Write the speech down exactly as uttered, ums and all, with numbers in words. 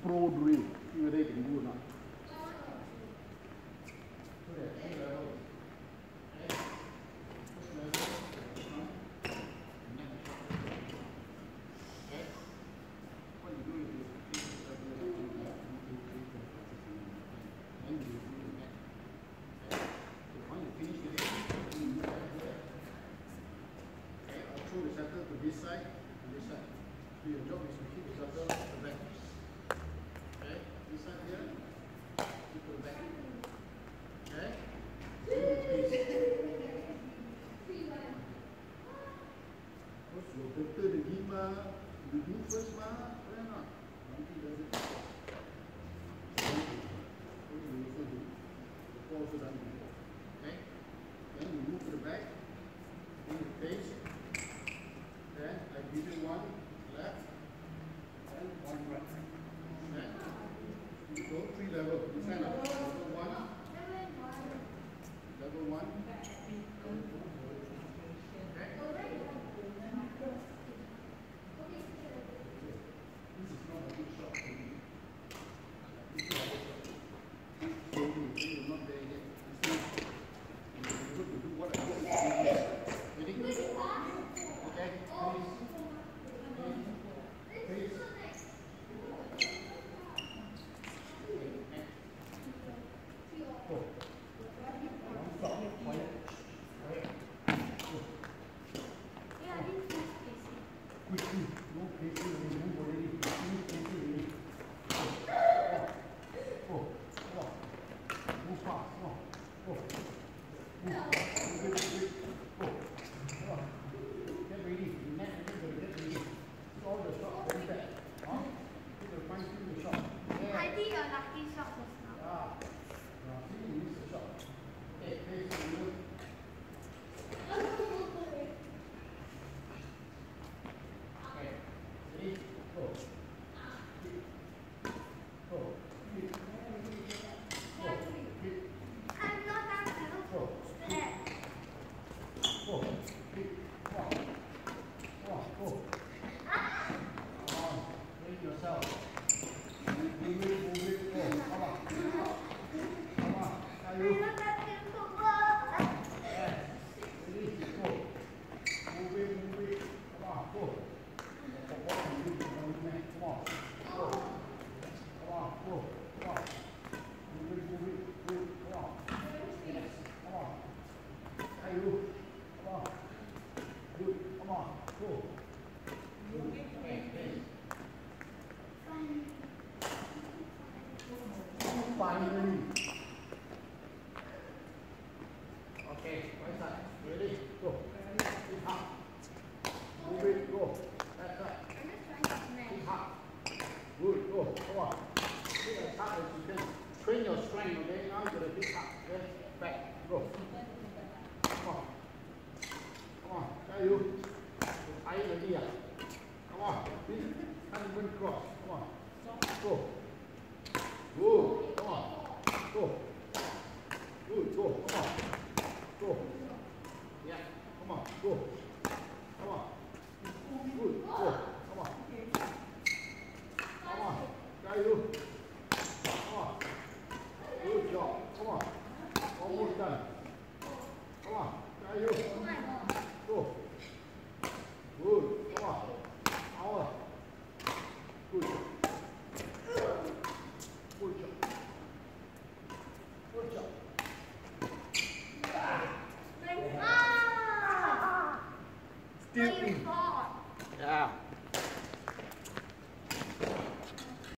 pro drill. See whether you can do or not. So there are three levels. Okay. First level, this one. And then the shot. Okay. What you do is you take the level of one, two, three, four, five, six, seven, eight, nine. Then you do the next. Okay. So when you finish with it, you move back here. Okay. I'll throw the shuttle to this side and this side. So your job is to keep the shuttle at the back. Okay, this side here, keep the back. Okay, then you twist. What's your better the game, you do first, ma? Why not? Monkey does it before. What do you also do? Before also done before. Okay, then you move to the back, then you face. Then I give you one left and one right. Okay. You go three levels. You sign up. Level one. Level one. Okay. This is not a good shot for you. This is a good shot. So you're not there yet. You're going to do what I want you to do. Ready? Okay. Please. Please. Quickly, no pacing, we move already. Finish pacing already. Oh, oh, oh, move fast, oh, oh, move, move, move, oh, oh, get ready. You net, everybody get ready. It's all the shots very bad. Huh? You can fine tune the shot. Yeah. I did a lucky shot just now. Yeah. Now, see, you miss the shot. Okay, pacing, move. Finally. Okay, right side. Ready? Go. Keep up. Move it. Go. That's right. Keep up. Good. Go. Come on. Hit as hard as you can. Train your strength. Okay. Now you're gonna hit up. Okay. Back. Go. Come on. Come on. There you. High idea. Come on. Hand went cross. Come on. Go. Good. Come on. Go. Good. Go. Come on. Go. Yeah. Come on. Go. Come on. Good. Go. Come on. Come on. There you. Come on. Good job. Come on. Almost done. Come on. There you. Go. Good. Come on. Hour. Good job. Good job. Good job. Ah. Still in. Yeah.